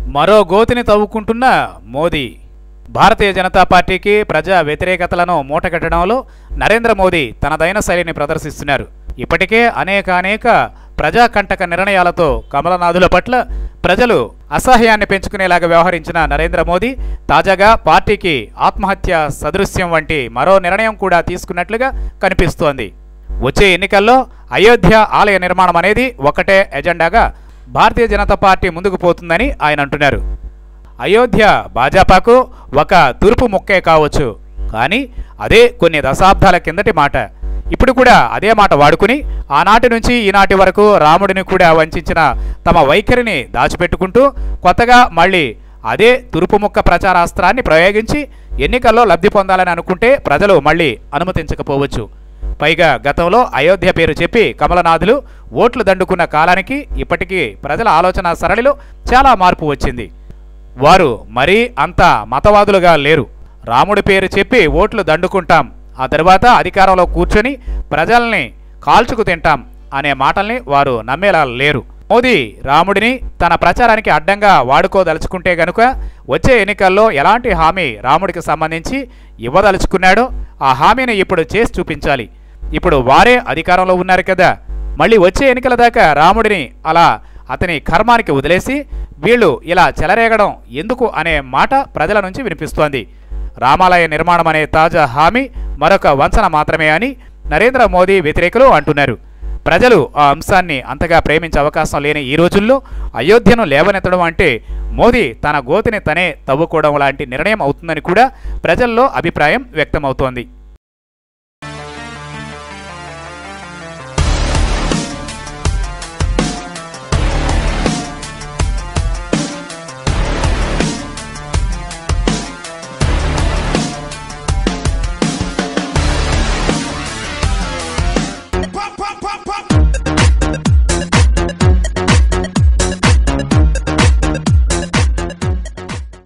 మరో గోతిని తవ్వుకుంటున్న మోదీ. భారతీయ జనతా పార్టీకి ప్రజా వ్యతిరేకతలను మూటగట్టడంలో నరేంద్ర మోదీ తనదైన శైలిని ప్రదర్శిస్తున్నారు. ఇప్పటికే అనేక ప్రజాకంటక నిర్ణయాలతో కమలనాథుల పట్ల ప్రజలు అసహ్యాన్ని పెంచుకునేలాగా వ్యవహరించిన నరేంద్ర మోదీ తాజాగా పార్టీకి ఆత్మహత్య సదృశ్యం వంటి మరో నిర్ణయం కూడా తీసుకున్నట్లుగా కనిపిస్తోంది. వచ్చే ఎన్నికల్లో అయోధ్య ఆలయ నిర్మాణం అనేది ఒకటే ఎజెండాగా భారతీయ జనతా పార్టీ ముందుకు పోతుందని ఆయన అంటున్నారు. అయోధ్య భాజపాకు ఒక తూర్పు ముక్కే కావచ్చు, కానీ అదే కొన్ని దశాబ్దాల కిందటి మాట. ఇప్పుడు కూడా అదే మాట వాడుకుని ఆనాటి నుంచి ఈనాటి వరకు రాముడిని కూడా వంచిన తమ వైఖరిని దాచిపెట్టుకుంటూ కొత్తగా మళ్ళీ అదే తురుపు ముక్క ప్రచారాస్త్రాన్ని ప్రయోగించి ఎన్నికల్లో లబ్ధి పొందాలని అనుకుంటే ప్రజలు మళ్ళీ అనుమతించకపోవచ్చు. పైగా గతంలో అయోధ్య పేరు చెప్పి కమలనాథులు ఓట్లు దండుకున్న కాలానికి ఇప్పటికీ ప్రజల ఆలోచన సరళిలో చాలా మార్పు వచ్చింది. వారు మరీ అంత మతవాదులుగా లేరు. రాముడి పేరు చెప్పి ఓట్లు దండుకుంటాం, ఆ తర్వాత అధికారంలో కూర్చొని ప్రజల్ని కాల్చుకు తింటాం అనే మాటల్ని వారు నమ్మేలా లేరు. మోదీ రాముడిని తన ప్రచారానికి అడ్డంగా వాడుకోదలుచుకుంటే గనుక వచ్చే ఎన్నికల్లో ఎలాంటి హామీ రాముడికి సంబంధించి ఇవ్వదలుచుకున్నాడో ఆ హామీని ఇప్పుడు చేసి చూపించాలి. ఇప్పుడు వారే అధికారంలో ఉన్నారు కదా, మళ్ళీ వచ్చే ఎన్నికల దాకా రాముడిని అలా అతని కర్మానికి వదిలేసి వీళ్ళు ఇలా చెలరేగడం ఎందుకు అనే మాట ప్రజల నుంచి వినిపిస్తోంది. రామాలయ నిర్మాణం అనే తాజా హామీ మరొక వంచన మాత్రమే అని నరేంద్ర మోదీ వ్యతిరేకులు అంటున్నారు. ప్రజలు ఆ అంశాన్ని అంతగా ప్రేమించే అవకాశం లేని ఈ రోజుల్లో అయోధ్యను లేవనెత్తడం అంటే మోదీ తన గోతిని తనే తవ్వుకోవడం లాంటి నిర్ణయం అవుతుందని కూడా ప్రజల్లో అభిప్రాయం వ్యక్తమవుతోంది.